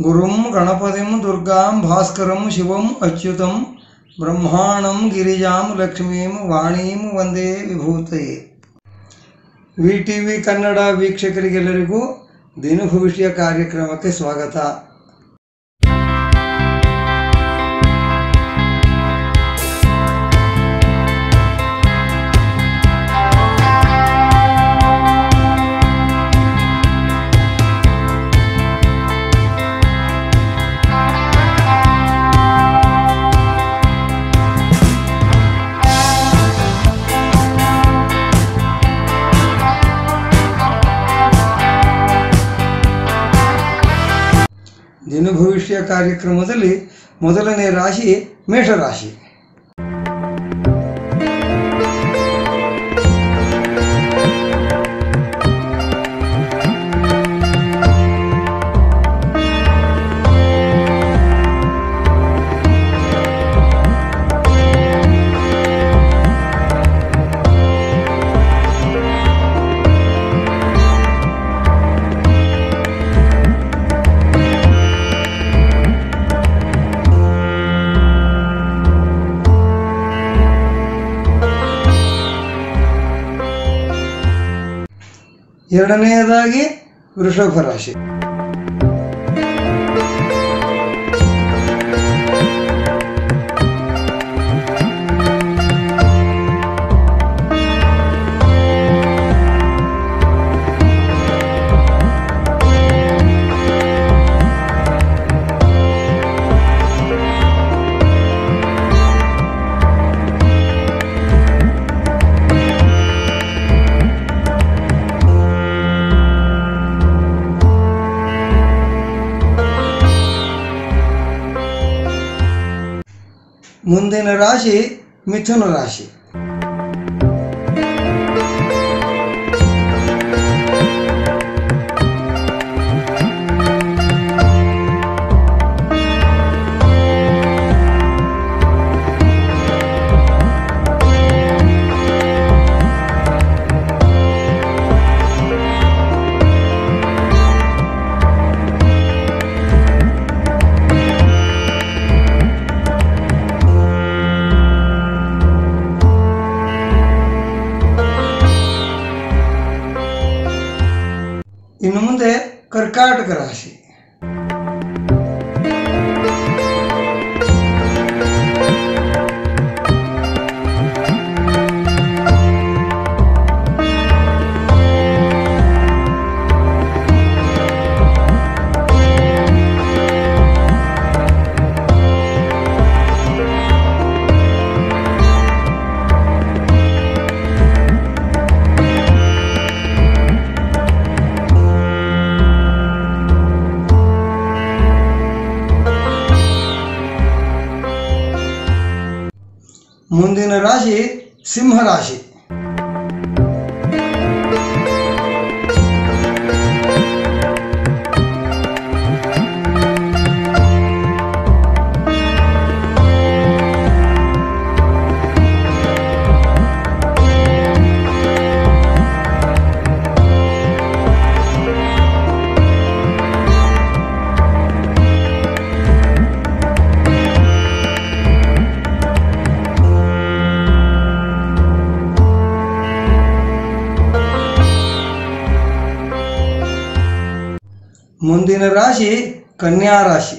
ಗುರುಂ ಗಣಪತಿಂ ದುರ್ಗಾಂ ಭಾಸ್ಕರಂ ಶಿವಂ ಅಚ್ಯುತಂ ಬ್ರಹ್ಮಾಣಂ ಗಿರಿಜಾಂ ಲಕ್ಷ್ಮೀಂ ವಾಣೀಂ Vande ವಿಭೂತಯೇ. VTV Kannada ವೀಕ್ಷಕರಿಗೆಲ್ಲರಿಗೂ ದಿನಭವಿಷ್ಯ ಕಾರ್ಯಕ್ರಮಕ್ಕೆ ಸ್ವಾಗತ. ದಿನಭವಿಷ್ಯ ಕಾರ್ಯಕ್ರಮದಲ್ಲಿ ಮೊದಲನೇ ರಾಶಿ ಮೇಷರಾಶಿ. ಎರಡನೆಯದಾಗಿ ವೃಷಭ ರಾಶಿ. ಮುಂದಿನ ರಾಶಿ ಮಿಥುನ ರಾಶಿ. ಇನ್ನು ಮುಂದೆ ಕರ್ಕಾಟಕ ರಾಶಿ. ಮುಂದಿನ ರಾಶಿ ಸಿಂಹರಾಶಿ. ಮುಂದಿನ ರಾಶಿ ಕನ್ಯಾ ರಾಶಿ.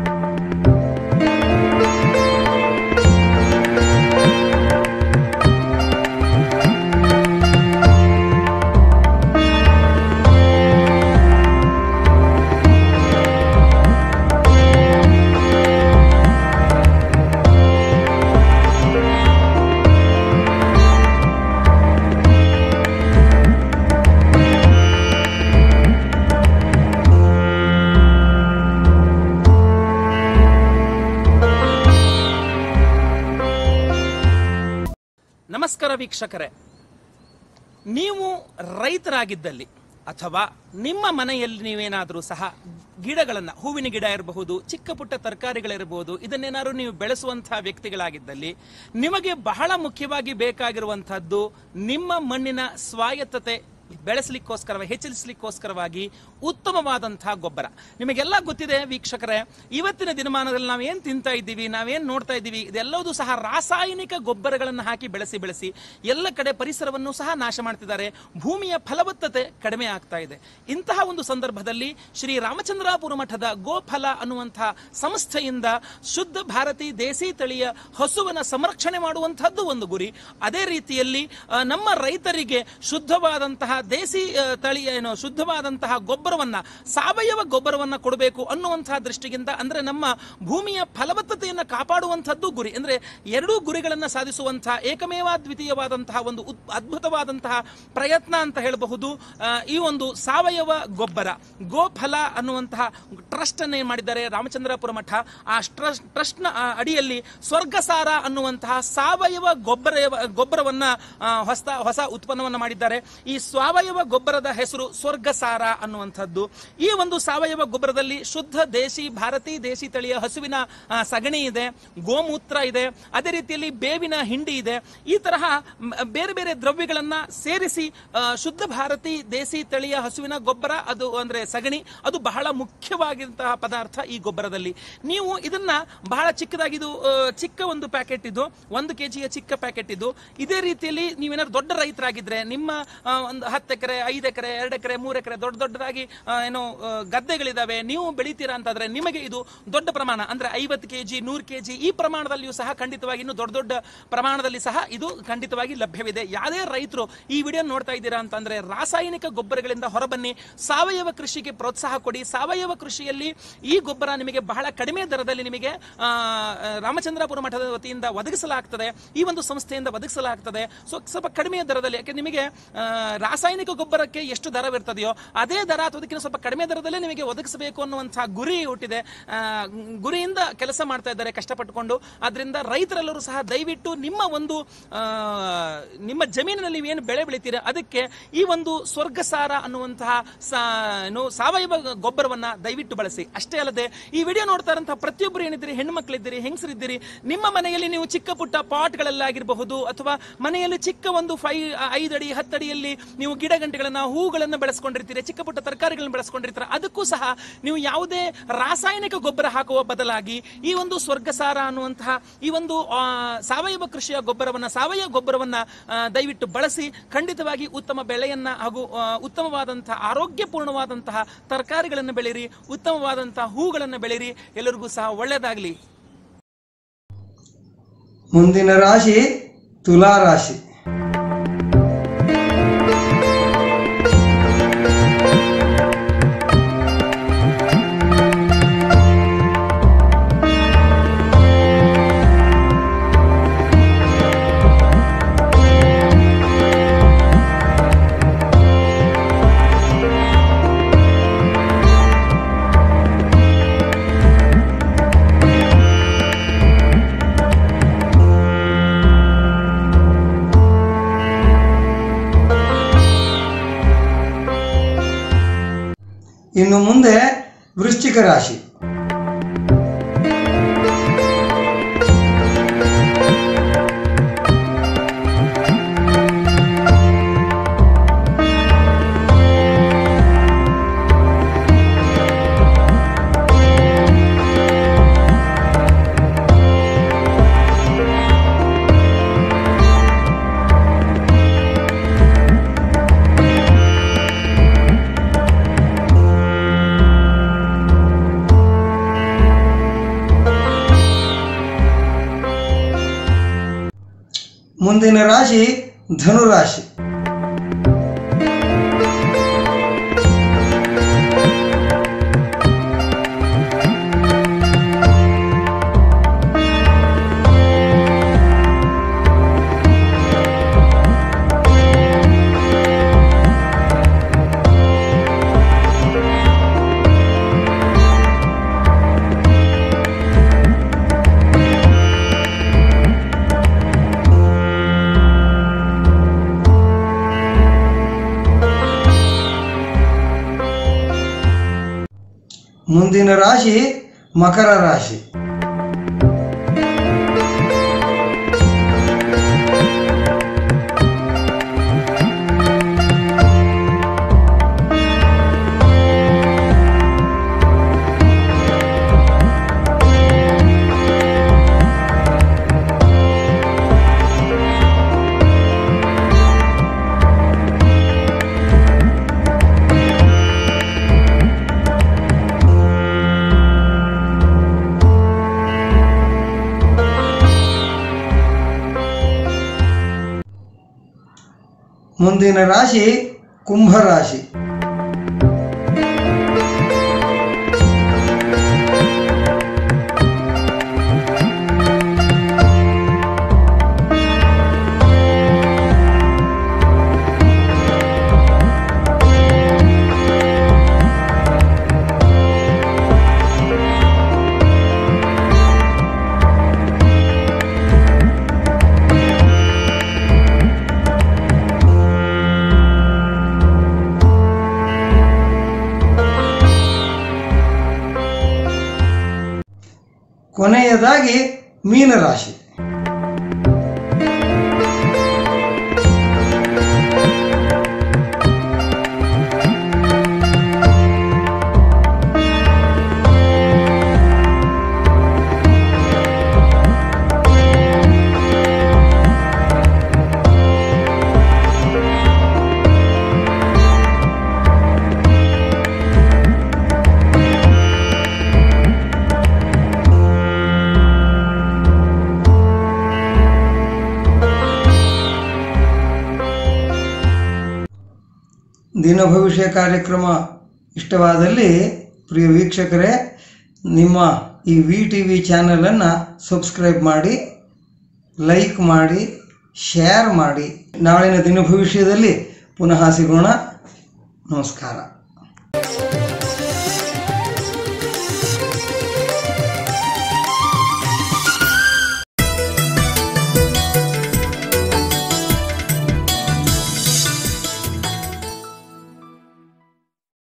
ನಮಸ್ಕಾರ ವೀಕ್ಷಕರೇ, ನೀವು ರೈತರಾಗಿದ್ದಲ್ಲಿ ಅಥವಾ ನಿಮ್ಮ ಮನೆಯಲ್ಲಿ ನೀವೇನಾದರೂ ಸಹ ಗಿಡಗಳನ್ನು, ಹೂವಿನ ಗಿಡ ಇರಬಹುದು, ಚಿಕ್ಕ ಪುಟ್ಟ ತರಕಾರಿಗಳಿರಬಹುದು, ಇದನ್ನೇನಾದ್ರು ನೀವು ಬೆಳೆಸುವಂತಹ ವ್ಯಕ್ತಿಗಳಾಗಿದ್ದಲ್ಲಿ ನಿಮಗೆ ಬಹಳ ಮುಖ್ಯವಾಗಿ ಬೇಕಾಗಿರುವಂತಹದ್ದು ನಿಮ್ಮ ಮಣ್ಣಿನ ಸ್ವಾಯತ್ತತೆ ಬೆಳೆಸಲಿಕ್ಕೋಸ್ಕರವಾಗಿ ಹೆಚ್ಚಿಸಲಿಕ್ಕೋಸ್ಕರವಾಗಿ ಉತ್ತಮವಾದಂತಹ ಗೊಬ್ಬರ. ನಿಮಗೆಲ್ಲ ಗೊತ್ತಿದೆ ವೀಕ್ಷಕರೇ, ಇವತ್ತಿನ ದಿನಮಾನದಲ್ಲಿ ನಾವೇನು ತಿಂತಾ ಇದ್ದೀವಿ, ನಾವೇನು ನೋಡ್ತಾ ಇದ್ದೀವಿ, ಇದೆಲ್ಲವೂ ಸಹ ರಾಸಾಯನಿಕ ಗೊಬ್ಬರಗಳನ್ನು ಹಾಕಿ ಬೆಳೆಸಿ ಎಲ್ಲ ಕಡೆ ಪರಿಸರವನ್ನು ಸಹ ನಾಶ ಮಾಡ್ತಿದ್ದಾರೆ. ಭೂಮಿಯ ಫಲವತ್ತತೆ ಕಡಿಮೆ ಆಗ್ತಾ ಇದೆ. ಇಂತಹ ಒಂದು ಸಂದರ್ಭದಲ್ಲಿ ಶ್ರೀ ರಾಮಚಂದ್ರಾಪುರ ಮಠದ ಗೋಫಲ ಅನ್ನುವಂತಹ ಸಂಸ್ಥೆಯಿಂದ ಶುದ್ಧ ಭಾರತಿ ದೇಸಿ ತಳಿಯ ಹಸುವನ್ನ ಸಂರಕ್ಷಣೆ ಮಾಡುವಂತಹದ್ದು ಒಂದು ಗುರಿ. ಅದೇ ರೀತಿಯಲ್ಲಿ ನಮ್ಮ ರೈತರಿಗೆ ಶುದ್ಧವಾದಂತಹ ದೇಸಿ ತಳಿಯ ಶುದ್ಧವಾದಂತಹ ಗೊಬ್ಬರವನ್ನ, ಸಾವಯವ ಗೊಬ್ಬರವನ್ನ ಕೊಡಬೇಕು ಅನ್ನುವಂತಹ ದೃಷ್ಟಿಯಿಂದ, ಅಂದ್ರೆ ನಮ್ಮ ಭೂಮಿಯ ಫಲವತ್ತತೆಯನ್ನು ಕಾಪಾಡುವಂತಹದ್ದು ಗುರಿ. ಅಂದ್ರೆ ಎರಡೂ ಗುರಿಗಳನ್ನ ಸಾಧಿಸುವಂತಹ ಏಕಮೇವಾದ್ವಿತೀಯವಾದಂತಹ ಒಂದು ಅದ್ಭುತವಾದಂತಹ ಪ್ರಯತ್ನ ಅಂತ ಹೇಳಬಹುದು ಈ ಒಂದು ಸಾವಯವ ಗೊಬ್ಬರ. ಗೋಫಲ ಅನ್ನುವಂತಹ ಟ್ರಸ್ಟ್ ಅನ್ನ ಏನ್ ಮಾಡಿದ್ದಾರೆ ರಾಮಚಂದ್ರಾಪುರ ಮಠ. ಆ ಟ್ರಸ್ಟ್ ನ ಅಡಿಯಲ್ಲಿ ಸ್ವರ್ಗಸಾರ ಅನ್ನುವಂತಹ ಸಾವಯವ ಗೊಬ್ಬರವನ್ನ ಹೊಸ ಉತ್ಪನ್ನವನ್ನ ಮಾಡಿದ್ದಾರೆ. ಈ ಸಾವಯವ ಗೊಬ್ಬರದ ಹೆಸರು ಸ್ವರ್ಗಸಾರ ಅನ್ನುವಂಥದ್ದು. ಈ ಒಂದು ಸಾವಯವ ಗೊಬ್ಬರದಲ್ಲಿ ಶುದ್ಧ ದೇಶಿ ಭಾರತಿ ದೇಸಿ ತಳಿಯ ಹಸುವಿನ ಸಗಣಿ ಇದೆ, ಗೋಮೂತ್ರ ಇದೆ, ಅದೇ ರೀತಿಯಲ್ಲಿ ಬೇವಿನ ಹಿಂಡಿ ಇದೆ. ಈ ತರಹ ಬೇರೆ ಬೇರೆ ದ್ರವ್ಯಗಳನ್ನ ಸೇರಿಸಿ ಶುದ್ಧ ಭಾರತಿ ದೇಸಿ ತಳಿಯ ಹಸುವಿನ ಗೊಬ್ಬರ, ಅದು ಅಂದ್ರೆ ಸಗಣಿ, ಅದು ಬಹಳ ಮುಖ್ಯವಾಗಿರುವಂತಹ ಪದಾರ್ಥ ಈ ಗೊಬ್ಬರದಲ್ಲಿ. ನೀವು ಇದನ್ನ ಬಹಳ ಚಿಕ್ಕದಾಗಿ, ಇದು ಚಿಕ್ಕ ಒಂದು ಪ್ಯಾಕೆಟ್, ಇದು 1 kg ಚಿಕ್ಕ ಪ್ಯಾಕೆಟ್ ಇದು. ಇದೇ ರೀತಿಯಲ್ಲಿ ನೀವೇನಾದ್ರು ದೊಡ್ಡ ರೈತರಾಗಿದ್ರೆ, ನಿಮ್ಮ ಒಂದು 10 ಎಕರೆ 5 ಎಕರೆ 2 ಎಕರೆ 3 ಎಕರೆ ದೊಡ್ಡದಾಗಿ ಗದ್ದೆಗಳಿದಾವೆ, ನೀವು ಬೆಳಿತೀರಾ ಅಂತಂದ್ರೆ ನಿಮಗೆ ಇದು ದೊಡ್ಡ ಪ್ರಮಾಣ, ಅಂದ್ರೆ 50 kg 100 kg ಈ ಪ್ರಮಾಣದಲ್ಲಿಯೂ ಸಹ ಖಂಡಿತವಾಗಿ ಇನ್ನು ದೊಡ್ಡ ಪ್ರಮಾಣದಲ್ಲಿ ಸಹ ಇದು ಖಂಡಿತವಾಗಿ ಲಭ್ಯವಿದೆ. ಯಾವುದೇ ರೈತರು ಈ ವಿಡಿಯೋ ನೋಡ್ತಾ ಇದ್ದೀರಾ ಅಂತಂದ್ರೆ ರಾಸಾಯನಿಕ ಗೊಬ್ಬರಗಳಿಂದ ಹೊರಬನ್ನಿ, ಸಾವಯವ ಕೃಷಿಗೆ ಪ್ರೋತ್ಸಾಹ ಕೊಡಿ. ಸಾವಯವ ಕೃಷಿಯಲ್ಲಿ ಈ ಗೊಬ್ಬರ ನಿಮಗೆ ಬಹಳ ಕಡಿಮೆ ದರದಲ್ಲಿ ನಿಮಗೆ ರಾಮಚಂದ್ರಾಪುರ ಮಠದ ವತಿಯಿಂದ ಒದಗಿಸಲಾಗ್ತದೆ, ಈ ಒಂದು ಸಂಸ್ಥೆಯಿಂದ ಒದಗಿಸಲಾಗ್ತದೆ. ಸ್ವಲ್ಪ ಕಡಿಮೆ ದರದಲ್ಲಿ, ಯಾಕೆ ನಿಮಗೆ ರಾಸಾಯನಿಕ ಗೊಬ್ಬರಕ್ಕೆ ಎಷ್ಟು ದರವಿರ್ತದೆಯೋ ಅದೇ ದರ ಅಥವಾ ಅದಕ್ಕಿಂತ ಸ್ವಲ್ಪ ಕಡಿಮೆ ದರದಲ್ಲೇ ನಿಮಗೆ ಒದಗಿಸಬೇಕು ಅನ್ನುವಂತಹ ಗುರಿ ಹುಟ್ಟಿದೆ. ಗುರಿಯಿಂದ ಕೆಲಸ ಮಾಡ್ತಾ ಇದ್ದಾರೆ ಕಷ್ಟಪಟ್ಟುಕೊಂಡು. ಆದ್ರಿಂದ ರೈತರೆಲ್ಲರೂ ಸಹ ದಯವಿಟ್ಟು ನಿಮ್ಮ ಜಮೀನಿನಲ್ಲಿ ನೀವೇನು ಬೆಳೆ ಬೆಳಿತೀರಾ ಅದಕ್ಕೆ ಈ ಒಂದು ಸ್ವರ್ಗಸಾರ ಅನ್ನುವಂತಹ ಸಾವಯವ ಗೊಬ್ಬರವನ್ನ ದಯವಿಟ್ಟು ಬಳಸಿ. ಅಷ್ಟೇ ಅಲ್ಲದೆ ಈ ವಿಡಿಯೋ ನೋಡ್ತಾ ಇರುವಂತಹ ಪ್ರತಿಯೊಬ್ಬರು ಏನಿದ್ದೀರಿ, ಹೆಣ್ಣು ಮಕ್ಕಳಿದ್ದೀರಿ, ಹೆಂಗಸರಿದ್ದೀರಿ, ನಿಮ್ಮ ಮನೆಯಲ್ಲಿ ನೀವು ಚಿಕ್ಕ ಪುಟ್ಟ ಪಾಟ್ಗಳಲ್ಲಾಗಿರಬಹುದು ಅಥವಾ ಮನೆಯಲ್ಲಿ ಚಿಕ್ಕ ಒಂದು 5 ಅಡಿ 10 ಅಡಿಯಲ್ಲಿ ನೀವು ಗಿಡ ಗಂಟೆಗಳನ್ನ, ಹೂಗಳನ್ನು ಬೆಳೆಸ್ಕೊಂಡಿರ್ತೀರಿ, ಚಿಕ್ಕ ಪುಟ್ಟ ತರಕಾರಿಗಳನ್ನು ಬೆಳೆಸ್ಕೊಂಡಿರ್ತೀರ, ಅದಕ್ಕೂ ಸಹ ನೀವು ಯಾವುದೇ ರಾಸಾಯನಿಕ ಗೊಬ್ಬರ ಹಾಕುವ ಬದಲಾಗಿ ಈ ಒಂದು ಸ್ವರ್ಗಸಾರ ಅನ್ನುವಂತಹ ಈ ಒಂದು ಸಾವಯವ ಕೃಷಿಯ ಸಾವಯವ ಗೊಬ್ಬರವನ್ನ ದಯವಿಟ್ಟು ಬಳಸಿ. ಖಂಡಿತವಾಗಿ ಉತ್ತಮ ಬೆಳೆಯನ್ನ ಹಾಗೂ ಉತ್ತಮವಾದಂತಹ ಆರೋಗ್ಯಪೂರ್ಣವಾದಂತಹ ತರಕಾರಿಗಳನ್ನು ಬೆಳೀರಿ, ಉತ್ತಮವಾದಂತಹ ಹೂಗಳನ್ನು ಬೆಳೀರಿ. ಎಲ್ಲರಿಗೂ ಸಹ ಒಳ್ಳೆಯದಾಗಲಿ. ಮುಂದಿನ ರಾಶಿ ತುಲಾ ರಾಶಿ. ಇನ್ನು ಮುಂದೆ ವೃಶ್ಚಿಕ ರಾಶಿ. ಮುಂದಿನ ರಾಶಿ ಧನುರಾಶಿ. ಮುಂದಿನ ರಾಶಿ ಮಕರ ರಾಶಿ. ಮುಂದಿನ ರಾಶಿ ಕುಂಭ ರಾಶಿ. ಕೊನೆಯದಾಗಿ ಮೀನರಾಶಿ. ದಿನ ಭವಿಷ್ಯ ಕಾರ್ಯಕ್ರಮ ಇಷ್ಟವಾದಲ್ಲಿ ಪ್ರಿಯ ವೀಕ್ಷಕರೇ, ನಿಮ್ಮ ಈ VTV ಚಾನಲನ್ನು ಸಬ್ಸ್ಕ್ರೈಬ್ ಮಾಡಿ, ಲೈಕ್ ಮಾಡಿ, ಶೇರ್ ಮಾಡಿ. ನಾಳಿನ ದಿನ ಭವಿಷ್ಯದಲ್ಲಿ ಪುನಃ ಸಿಗೋಣ. ನಮಸ್ಕಾರ.